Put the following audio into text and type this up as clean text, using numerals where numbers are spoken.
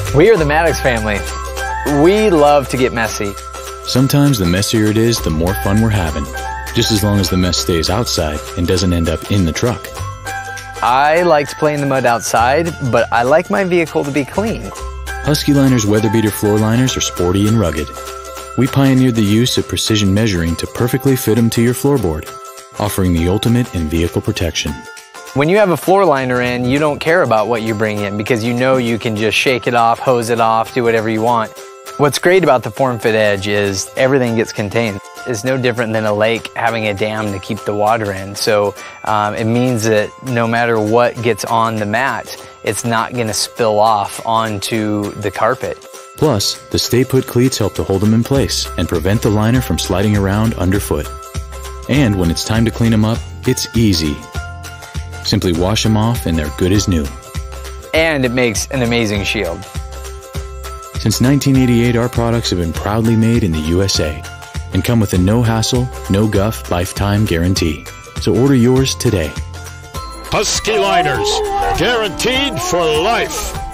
We are the Maddox family. We love to get messy. Sometimes the messier it is, the more fun we're having. Just as long as the mess stays outside and doesn't end up in the truck. I like to play in the mud outside, but I like my vehicle to be clean. Husky Liners WeatherBeater floor liners are sporty and rugged. We pioneered the use of precision measuring to perfectly fit them to your floorboard, offering the ultimate in vehicle protection. When you have a floor liner in, you don't care about what you bring in because you know you can just shake it off, hose it off, do whatever you want. What's great about the FormFit Edge is everything gets contained. It's no different than a lake having a dam to keep the water in. So it means that no matter what gets on the mat, it's not going to spill off onto the carpet. Plus, the Sta-Put Cleats help to hold them in place and prevent the liner from sliding around underfoot. And when it's time to clean them up, it's easy. Simply wash them off and they're good as new. And it makes an amazing shield. Since 1988, our products have been proudly made in the USA and come with a no-hassle, no-guff lifetime guarantee. So order yours today. Husky Liners, guaranteed for life.